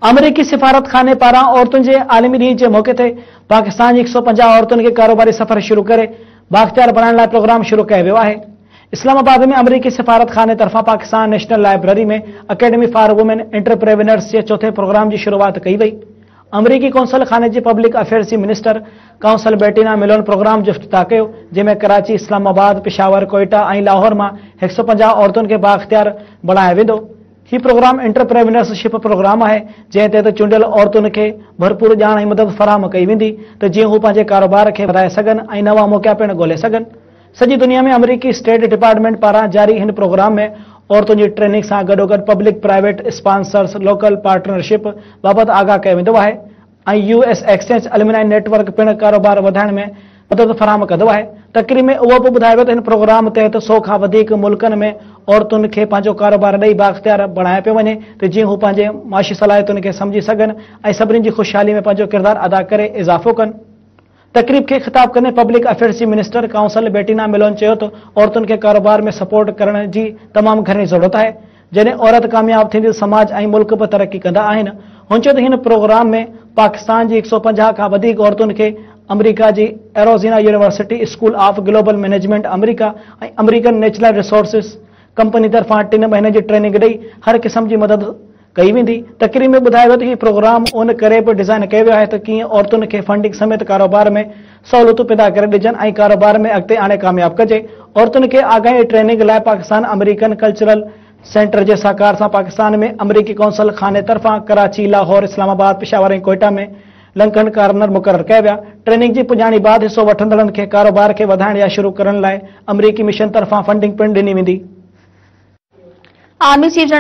अमरीकी सिफारत खाने पारां औरतुनि जे आलमी ॾींहं जे मौक़े ते पाकिस्तान जी 150 औरतुनि खे कारोबारी सफ़र शुरू करे बाख्तियार बणाइण लाइ प्रोग्राम शुरू कयो वियो आहे। इस्लामाबाद में अमरीकी सिफारत खाने तरफ़ां पाकिस्तान नेशनल लाइब्रेरी में अकेडमी फॉर वुमेन एंटरप्रेन्योर्स जे चौथे प्रोग्राम की शुरुआत कई वई। अमरीकी कौंसल खाने जी पब्लिक अफेयर्स जी minister counsel Bettina Milone program जो इफ्तिताह कयो, जंहिंमें कराची, इस्लामाबाद, पेशावर, कोयटा और लाहौर में 150 औरतुनि खे बाख्तियार बणायो वेंदो। ही प्रोग्राम एंटरप्रेन्योरशिप प्रोग्राम है, जंहिं तहत चूंडियल औरतुनि खे भरपूर ॼाण ऐं मदद फराहम कई वेंदी त जीअं हू पंहिंजे कारोबार खे वधाए सघनि ऐं नवां मौक़ा पिणु ॻोल्हे सघनि। सॼी दुनिया में अमरीकी स्टेट डिपार्टमेंट पारां जारी हिन प्रोग्राम में औरतुनि जी ट्रेनिंग सां गॾोगॾु public private sponsors local partnership बाबति आगाह कयो वेंदो आहे ऐं यूएस एक्सचेंज अलुमिनाई नेटवर्क पिणु कारोबार वधाइण में मदद फराहम कंदो आहे। तकरीब में उहो बि ॿुधायो वियो त हिन प्रोग्राम तहत 100 खां वधीक मुल्कनि में औरतुनि खे पंहिंजो कारोबार ॾेई बाख्तियार बणायो पियो वञे त जीअं हू पंहिंजे माशी सलाहियतुनि खे सम्झी सघनि ऐं सभिनीनि जी ख़ुशहाली में पंहिंजो किरदारु अदा करे इज़ाफ़ो कनि। तकरीब के खिताब कंदे पब्लिक अफेयर्स की मिनिस्टर काउंसल बेटिना मिलोन चयो त औरतुनि खे कारोबार में सपोर्ट करण जी तमामु घणी ज़रूरत आहे। जॾहिं औरत कामयाब थींदी समाज ऐं मुल्क बि तरक़ी कंदा आहिनि। हुन चयो त हिन प्रोग्राम में पाकिस्तान जी 150 खां वधीक औरतुनि खे अमरीका जी Arizona university school of global management अमरीका ऐं अमरीकन नेचुरल रिसोर्सिस कंपनी तरफ़ां 3 महीने जी ट्रेनिंग ॾेई हर क़िस्म जी मदद कई वेंदी। तकरीब में ॿुधायो वियो त हीउ प्रोग्राम उन करे बि डिज़ाइन कयो वियो आहे त कीअं औरतुनि खे फंडिंग समेत कारोबार में सहूलियतूं पैदा करे ॾिजनि ऐं कारोबार में अॻिते आणे कामयाब कजे। औरतुनि खे आगाही ट्रेनिंग लाइ पाकिस्तान अमरीकन कल्चरल सेंटर जे सहकार सां पाकिस्तान में अमरीकी कौंसल खाने तरफ़ां कराची, लाहौर, इस्लामाबाद, पेशावर ऐं कोयटा में लंकन कार्नर मुक़रर कया विया। ट्रेनिंग जी पुॼाणी बाद हिसो वठंदड़नि खे कारोबार खे वधाइण या शुरू करण लाइ अमरीकी मिशन तरफ़ां फंडिंग पिणु ॾिनी वेंदी। Army chief